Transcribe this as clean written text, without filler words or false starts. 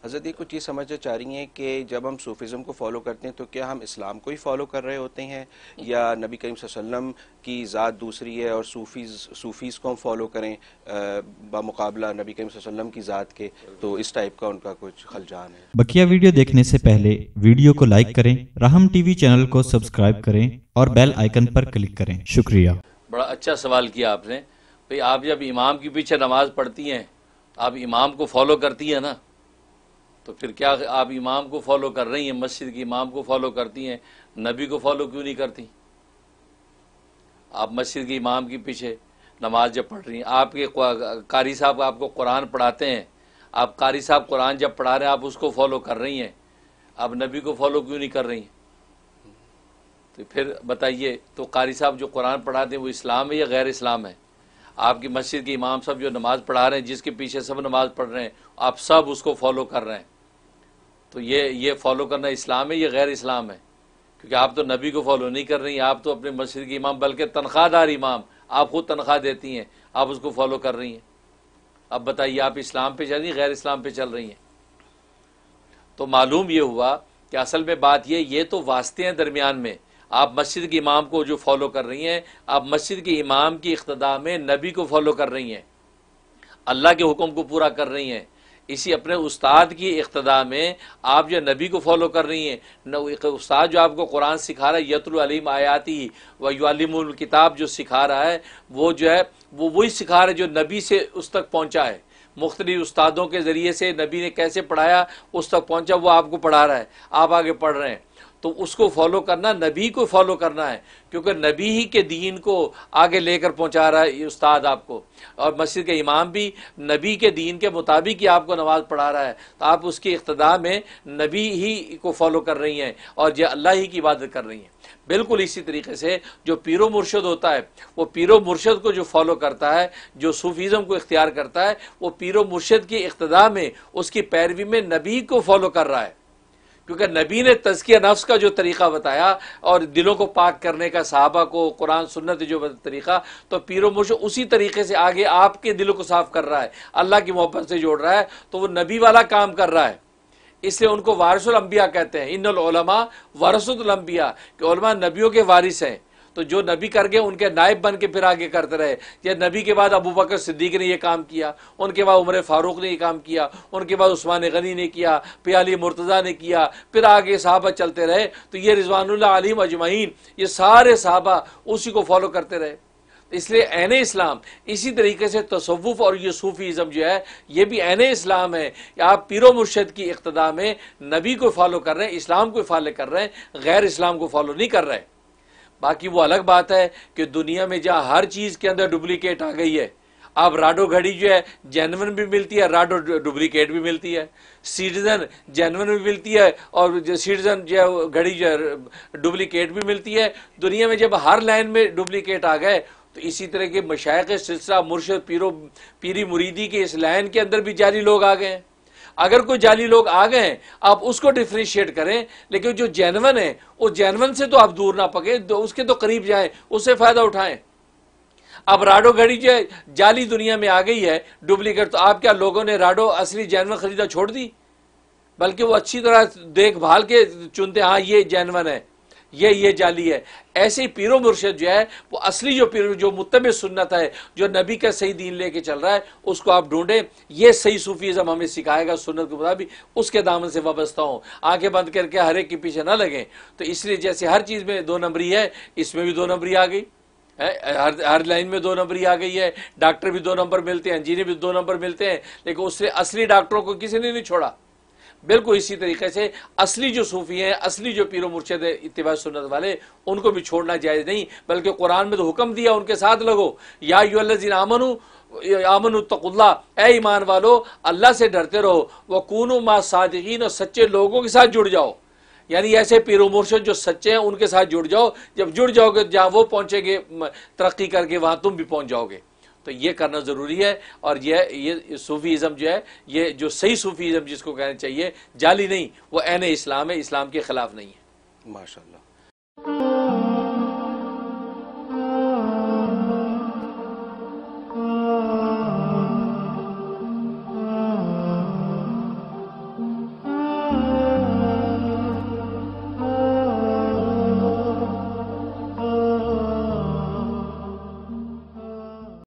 حضرت یہ کچھ چیز سمجھنا چاہ رہی ہیں کہ جب ہم صوفیزم کو فالو کرتے ہیں تو کیا ہم اسلام کو ہی فالو کر رہے ہوتے ہیں، یا نبی کریم صلی اللہ علیہ وسلم کی ذات دوسری ہے اور صوفیز کو ہم فالو کریں بمقابلہ نبی کریم صلی اللہ علیہ وسلم کی ذات کے، تو اس ٹائپ کا ان کا کچھ خلجان ہے؟ بقیہ ویڈیو دیکھنے سے پہلے ویڈیو کو لائک کریں، راہم ٹی وی چینل کو سبسکرائب کریں اور بیل آئیکن پر کلک کریں۔ شکریہ۔ بڑا اچھا سوال کیا آپ نے۔ بھئی آپ جب امام کے پیچھے نماز پڑھتی ہیں، آپ امام کو فالو کرتی ہیں نا، تو پھر کیا آپ امام کو فالو کر رہی ہیں، مسجد کے امام کو فالو کرتی ہیں، نبی کو فالو کیوں نہیں کرتی؟ آپ مسجد کے امام کے پیچھے نماز جب پڑھ رہی ہیں، آپ کے قاری صاحب آپ کو قرآن پڑھاتے ہیں، آپ قاری صاحب قرآن جب پڑھا رہے ہیں آپ اس کو فالو کر رہی ہیں، آپ نبی کو فالو کیوں نہیں کر رہی ہیں؟ تو پھر بتائیے، تو قاری صاحب جو قرآن پڑھاتے ہیں وہ اسلام ہے یا غیر اسلام ہے؟ آپ کی مسجد کے امام صاحب جو نماز پڑھا رہے ہیں، جس کے پیچھے سب نماز پڑھ رہے ہیں، آپ سب اس کو فالو کر رہے ہیں، تو یہ فالو کرنا اسلام ہے یا غیر اسلام ہے؟ کیونکہ آپ تو نبی کو فالو نہیں کر رہی ہیں، آپ تو اپنے مسجد کے امام، بلکہ تنخواہ دار امام، آپ خود تنخواہ دیتی ہیں، آپ اس کو فالو کر رہی ہیں۔ اب بتائیے آپ اسلام پہ چل رہی ہیں غیر اسلام پہ چل رہی ہیں؟ تو معلوم یہ ہوا کہ اصل میں بات یہ تو واسطے ہیں درمیان میں۔ آپ مسجد کے امام کو جو فالو کر رہی ہیں، آپ مسجد کے امام کی اقتداء میں نبی کو فالو کر رہی ہیں، اللہ کے حکم کو پورا کر رہی ہیں۔ اسی اپنے استاد کی اقتداء میں آپ جو نبی کو فالو کر رہی ہیں، استاد جو آپ کو قرآن سکھا رہا ہے، یتلو علیہم آیاتی و یعلمہم الکتاب جو سکھا رہا ہے، وہ جو ہے وہ وہی سکھا رہا ہے جو نبی سے اس تک پہنچا ہے، مختلف استادوں کے ذریعے سے نبی نے کیسے پڑھایا اس تک پہنچا، وہ آپ کو پڑھا رہا ہے، آپ آگے پڑھ رہے ہیں، تو اس کو فالو کرنا، نبی کو فالو کرنا ہے، کیونکہ نبی ہی کے دین کو آگے لے کر پہنچا رہا ہے یہ استاد آپ کو، اور مسجد کے امام بھی نبی کے دین کے مطابق ہی آپ کو نماز پڑھا رہا ہے، تو آپ اس کی اقتداء میں نبی ہی کو فالو کر رہی ہیں اور جو اللہ ہی کی عبادت کر رہی ہیں۔ بالکل اسی طریقے سے جو پیر و مرشد ہوتا ہے، وہ پیر و مرشد کو جو فالو کرتا ہے، جو صوفیزم کو اختیار کرتا ہے، وہ پیر و مرشد کی اقتداء میں، اس کی پیروی میں نبی کو فالو کر رہا ہے، کیونکہ نبی نے تزکیہ نفس کا جو طریقہ بتایا اور دلوں کو پاک کرنے کا، صحابہ کو قرآن سنت جو طریقہ، تو پیر و مرشد اسی طریقے سے آگے آپ کے دلوں کو صاف کر رہا ہے، اللہ کی محبت سے جوڑ رہا ہے، تو وہ نبی والا کام کر رہا ہے۔ اس لیے ان کو وارث الانبیاء کہتے ہیں، ان العلماء ورثۃ الانبیاء، کہ علماء نبیوں کے وارث ہیں، تو جو نبی کر گئے ان کے نائب بن کے پھر آگے کرتے رہے۔ یہ نبی کے بعد ابو بکر صدیق نے یہ کام کیا، ان کے بعد عمر فاروق نے یہ کام کیا، ان کے بعد عثمان غنی نے کیا، پھر علی مرتضیٰ نے کیا، پھر آگے صحابہ چلتے رہے، تو یہ رضوان اللہ علیہم اجمعین، یہ سارے صحابہ اسی کو فالو کرتے رہے۔ اس لیے عین اسلام اسی طریقے سے تصوف اور یہ صوفیزم جو ہے یہ بھی عین اسلام ہے کہ آپ پیر و مرشد کی اقتداء میں نبی کو فالو کر رہے ہیں، اسلام کو فالو کر رہے ہیں، غیر اسلام کو فالو نہیں کر رہے۔ باقی وہ الگ بات ہے کہ دنیا میں جہاں ہر چیز کے اندر ڈپلیکیٹ آ گئی ہے، اب راڈو گھڑی جو ہے جینون بھی ملتی ہے، راڈو ڈپلیکیٹ بھی ملتی ہے، سٹیزن جینون بھی ملتی ہے اور سٹیزن جو ہے گھڑی جو ہے ڈپلیکیٹ بھی ملتی ہے۔ دنیا میں جب ہر لائن میں ڈپلیکیٹ آ گئے تو اسی طرح کے مشائخ سلسلہ مرشد پیری مریدی کے اس لائن کے اندر بھی جعلی لوگ آ گئے ہیں۔ اگر کوئی جعلی لوگ آ گئے ہیں آپ اس کو ڈیفرینشیٹ کریں، لیکن جو جینون ہے اس جینون سے تو آپ دور نہ پکیں، اس کے تو قریب جائیں، اس سے فائدہ اٹھائیں۔ اب راڈو گھڑی جو ہے جعلی دنیا میں آ گئی ہے ڈپلیکیٹ، تو آپ کیا لوگوں نے راڈو اصلی جینون خریدا چھوڑ دی؟ بلکہ وہ اچھی طرح دیکھ بھال کے چنتے، ہاں یہ جینون ہے، یہ جعلی ہے۔ ایسے ہی پیر و مرشد جو ہے وہ اصلی جو متبع سنت ہے، جو نبی کا صحیح دین لے کے چل رہا ہے، اس کو آپ ڈھونڈیں۔ یہ صحیح صوفیزم ہمیں سکھائے گا سنت کے مطابق، اس کے دامن سے وابستہ ہوں، آنکھیں بند کر کے ہر ایک کے پیچھے نہ لگیں۔ تو اس لیے جیسے ہر چیز میں دو نمبری ہے، اس میں بھی دو نمبری آ گئی، ہر لائن میں دو نمبری آ گئی ہے، ڈاکٹر بھی دو نمبر ملتے ہیں، انجینئر بھی دو نمبر ملتے ہیں، لیکن اس سے اصلی ڈاکٹروں کو کسی نے نہیں چھوڑا۔ بالکل اسی طریقے سے اصلی جو صوفی ہیں، اصلی جو پیر و مرشد اتباع سنت والے، ان کو بھی چھوڑنا جائز نہیں، بلکہ قرآن میں تو حکم دیا ان کے ساتھ لگو، یا ایھا الذین آمنوا اتقوا اللہ، اے ایمان والو اللہ سے ڈرتے رہو، وکونوا مع الصادقین، اور سچے لوگوں کے ساتھ جڑ جاؤ، یعنی ایسے پیر و مرشد جو سچے ہیں ان کے ساتھ جڑ جاؤ، جب جڑ جاؤ گے جہاں وہ پہنچیں گے ترقی کر کے وہاں تم بھی پہنچ جاؤ گے۔ تو یہ کرنا ضروری ہے، اور یہ صوفیزم جو ہے، یہ جو صحیح صوفیزم جس کو کہنا چاہیے، جعلی نہیں، وہ عین اسلام ہے، اسلام کے خلاف نہیں ہے۔ ماشاءاللہ۔